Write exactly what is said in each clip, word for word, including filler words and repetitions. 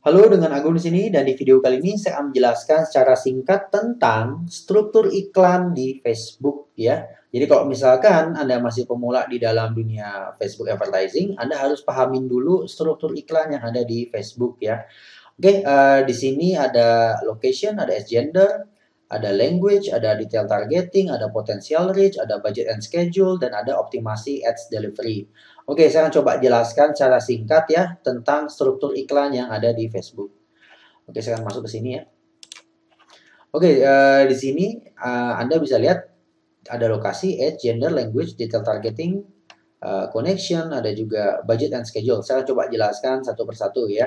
Halo, dengan Agung di sini dan di video kali ini saya akan menjelaskan secara singkat tentang struktur iklan di Facebook ya. Jadi kalau misalkan Anda masih pemula di dalam dunia Facebook advertising, Anda harus pahamin dulu struktur iklan yang ada di Facebook ya. Oke, eh, di sini ada location, ada as gender, ada language, ada detail targeting, ada potential reach, ada budget and schedule, dan ada optimasi ads delivery. Oke, saya akan coba jelaskan secara singkat ya tentang struktur iklan yang ada di Facebook. Oke, saya akan masuk ke sini ya. Oke, uh, di sini uh, Anda bisa lihat ada lokasi, age, gender, language, detail targeting, uh, connection, ada juga budget and schedule. Saya akan coba jelaskan satu persatu ya.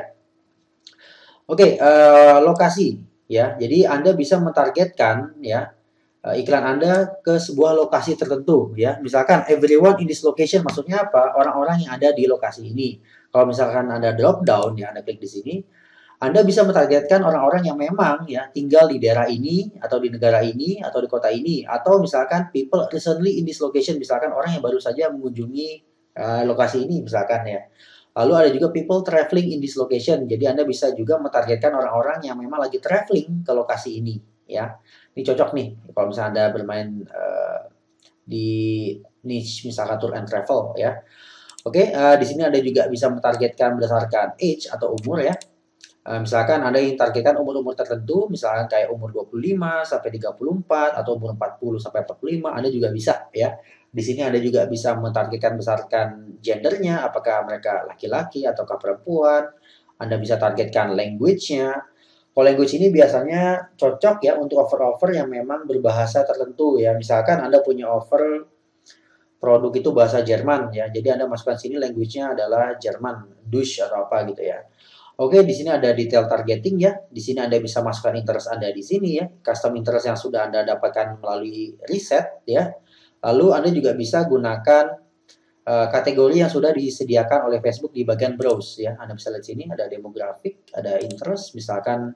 Oke, uh, lokasi ya. Jadi Anda bisa mentargetkan ya iklan Anda ke sebuah lokasi tertentu ya. Misalkan everyone in this location, maksudnya apa? Orang-orang yang ada di lokasi ini. Kalau misalkan Anda drop down ya, Anda klik di sini, Anda bisa mentargetkan orang-orang yang memang ya tinggal di daerah ini atau di negara ini atau di kota ini, atau misalkan people recently in this location, misalkan orang yang baru saja mengunjungi uh, lokasi ini misalkan ya. Lalu ada juga people traveling in this location. Jadi Anda bisa juga mentargetkan orang-orang yang memang lagi traveling ke lokasi ini ya. Ini cocok nih kalau misalnya Anda bermain uh, di niche misalkan tour and travel ya. Oke, uh, di sini Anda juga bisa mentargetkan berdasarkan age atau umur ya. Uh, misalkan Anda ingin targetkan umur-umur tertentu, misalkan kayak umur dua puluh lima sampai tiga puluh empat atau umur empat puluh sampai empat puluh lima, Anda juga bisa ya. Di sini Anda juga bisa mentargetkan berdasarkan gendernya, apakah mereka laki-laki ataukah perempuan. Anda bisa targetkan language-nya. Kalau language ini biasanya cocok ya untuk offer-offer yang memang berbahasa tertentu ya. Misalkan Anda punya offer produk itu bahasa Jerman ya. Jadi Anda masukkan sini language-nya adalah Jerman, Deutsch atau apa gitu ya. Oke, di sini ada detail targeting ya. Di sini Anda bisa masukkan interest Anda di sini ya. Custom interest yang sudah Anda dapatkan melalui riset ya. Lalu Anda juga bisa gunakan uh, kategori yang sudah disediakan oleh Facebook di bagian browse ya. Anda bisa lihat sini ada demografik, ada interest, misalkan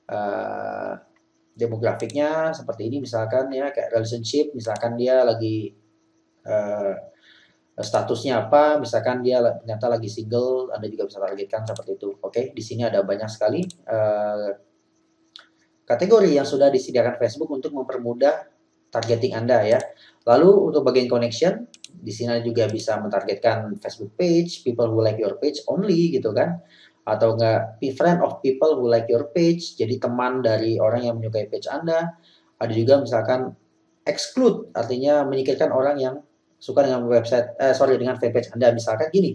uh, demografiknya seperti ini misalkan ya, kayak relationship, misalkan dia lagi uh, statusnya apa, misalkan dia ternyata lagi single, Anda juga bisa targetkan seperti itu. Oke, di sini ada banyak sekali uh, kategori yang sudah disediakan Facebook untuk mempermudah targeting Anda ya. Lalu untuk bagian connection, di sini juga bisa mentargetkan Facebook page, people who like your page only gitu kan. Atau enggak, be friend of people who like your page, jadi teman dari orang yang menyukai page Anda. Ada juga misalkan exclude, artinya menyingkirkan orang yang suka dengan website, eh, sorry dengan fanpage Anda. Misalkan gini,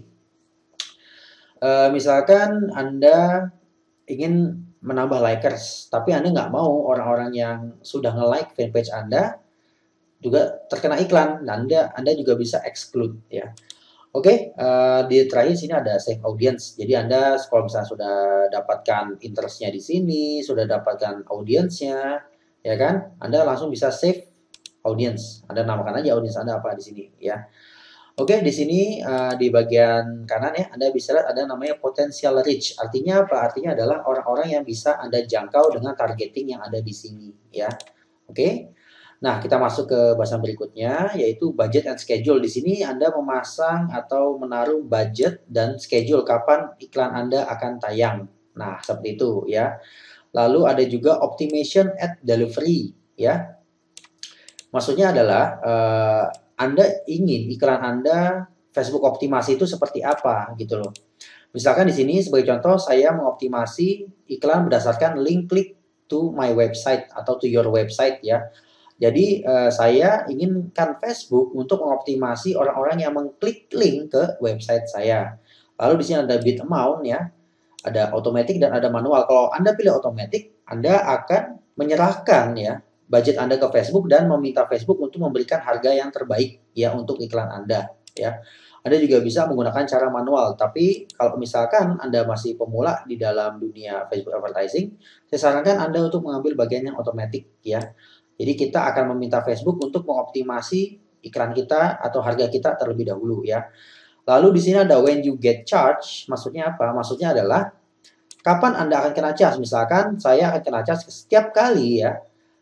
uh, misalkan Anda ingin menambah likers, tapi Anda nggak mau orang-orang yang sudah nge-like fanpage Anda juga terkena iklan, nah Anda Anda juga bisa exclude ya. Oke, uh, di terakhir sini ada save audience. Jadi Anda kalau misalnya sudah dapatkan interestnya di sini, sudah dapatkan audiensnya, ya kan? Anda langsung bisa save audience. Anda namakan aja audience Anda apa di sini ya. Oke, di sini uh, di bagian kanan ya, Anda bisa lihat ada namanya potential reach. Artinya apa? Artinya adalah orang-orang yang bisa Anda jangkau dengan targeting yang ada di sini ya. Oke. Nah, kita masuk ke bahasan berikutnya, yaitu budget and schedule. Di sini Anda memasang atau menaruh budget dan schedule kapan iklan Anda akan tayang. Nah, seperti itu ya. Lalu ada juga optimization at delivery ya. Maksudnya adalah uh, Anda ingin iklan Anda Facebook optimasi itu seperti apa gitu loh. Misalkan di sini sebagai contoh saya mengoptimasi iklan berdasarkan link click to my website atau to your website ya. Jadi uh, saya inginkan Facebook untuk mengoptimasi orang-orang yang mengklik link ke website saya. Lalu di sini ada bid amount ya, ada automatic dan ada manual. Kalau Anda pilih automatic, Anda akan menyerahkan ya budget Anda ke Facebook dan meminta Facebook untuk memberikan harga yang terbaik ya untuk iklan Anda ya. Anda juga bisa menggunakan cara manual, tapi kalau misalkan Anda masih pemula di dalam dunia Facebook advertising, saya sarankan Anda untuk mengambil bagian yang automatic ya. Jadi kita akan meminta Facebook untuk mengoptimasi iklan kita atau harga kita terlebih dahulu ya. Lalu di sini ada when you get charged, maksudnya apa? Maksudnya adalah kapan Anda akan kena charge. Misalkan saya akan kena charge setiap kali ya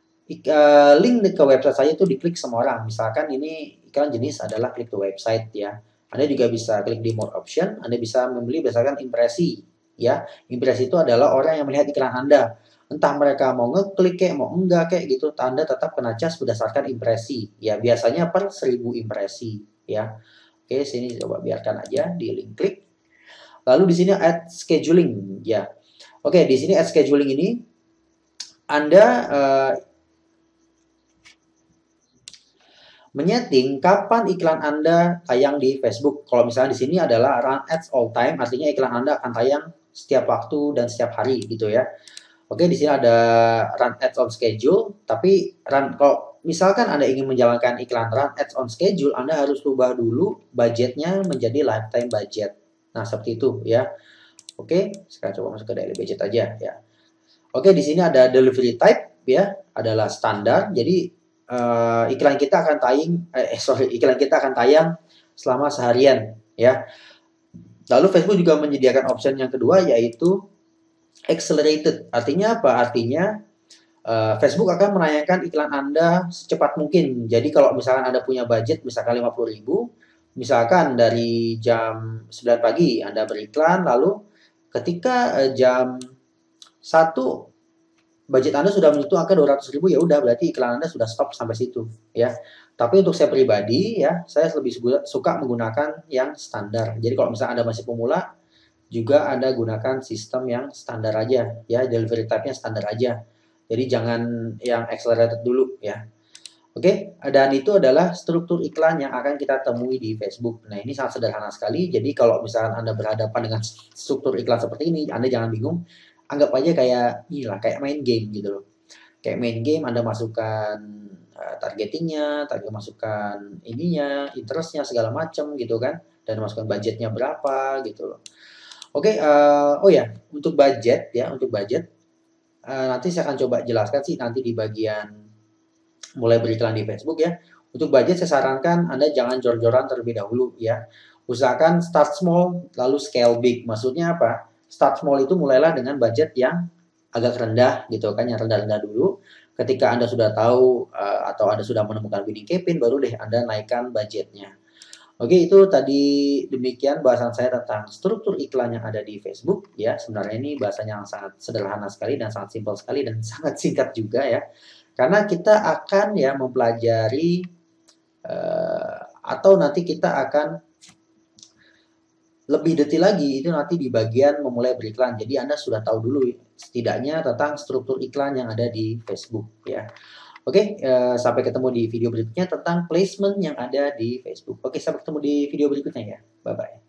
link ke website saya itu diklik sama orang. Misalkan ini iklan jenis adalah klik to website ya. Anda juga bisa klik di more option, Anda bisa membeli berdasarkan impresi ya. Impresi itu adalah orang yang melihat iklan Anda. Entah mereka mau ngeklik kayak mau enggak kayak gitu, Anda tetap kena cas berdasarkan impresi. Ya, biasanya per seribu impresi, ya. Oke, sini coba biarkan aja di link klik. Lalu di sini add scheduling, ya. Oke, di sini add scheduling ini Anda uh, menyeting kapan iklan Anda tayang di Facebook. Kalau misalnya di sini adalah run ads all time, artinya iklan Anda akan tayang setiap waktu dan setiap hari gitu ya. Oke, di sini ada run ads on schedule, tapi run kalau misalkan Anda ingin menjalankan iklan run ads on schedule, Anda harus rubah dulu budgetnya menjadi lifetime budget. Nah, seperti itu ya. Oke, sekarang coba masuk ke daily budget aja ya. Oke, di sini ada delivery type ya, adalah standar. Jadi uh, iklan kita akan tayang eh sorry, iklan kita akan tayang selama seharian ya. Lalu Facebook juga menyediakan option yang kedua yaitu accelerated. Artinya apa? Artinya uh, Facebook akan menayangkan iklan Anda secepat mungkin. Jadi kalau misalkan Anda punya budget misalkan lima puluh ribu, misalkan dari jam sembilan pagi Anda beriklan, lalu ketika uh, jam satu budget Anda sudah menyentuh angka dua ratus ribu, ya udah berarti iklan Anda sudah stop sampai situ ya. Tapi untuk saya pribadi ya, saya lebih suka menggunakan yang standar. Jadi kalau misalnya Anda masih pemula, juga Anda gunakan sistem yang standar aja ya, delivery type-nya standar aja. Jadi jangan yang accelerated dulu ya. Oke, dan itu adalah struktur iklan yang akan kita temui di Facebook. Nah, ini sangat sederhana sekali. Jadi kalau misalkan Anda berhadapan dengan struktur iklan seperti ini, Anda jangan bingung. Anggap aja kayak inilah, kayak main game gitu loh. Kayak main game, Anda masukkan uh, targetingnya, target masukkan ininya, interestnya segala macam gitu kan, dan masukkan budgetnya berapa gitu loh. Oke, okay, uh, oh ya, untuk budget ya, untuk budget uh, nanti saya akan coba jelaskan sih nanti di bagian mulai beriklan di Facebook ya. Untuk budget saya sarankan Anda jangan jor-joran terlebih dahulu ya. Usahakan start small lalu scale big. Maksudnya apa? Start small itu mulailah dengan budget yang agak rendah gitu kan, yang rendah-rendah dulu. Ketika Anda sudah tahu uh, atau Anda sudah menemukan winning campaign, baru deh Anda naikkan budgetnya. Oke, itu tadi demikian bahasan saya tentang struktur iklan yang ada di Facebook ya. Sebenarnya ini bahasanya yang sangat sederhana sekali dan sangat simpel sekali dan sangat singkat juga ya. Karena kita akan ya mempelajari uh, atau nanti kita akan lebih detail lagi itu nanti di bagian memulai beriklan. Jadi Anda sudah tahu dulu setidaknya tentang struktur iklan yang ada di Facebook ya. Oke, uh, sampai ketemu di video berikutnya tentang placement yang ada di Facebook. Oke, sampai ketemu di video berikutnya ya. Bye-bye.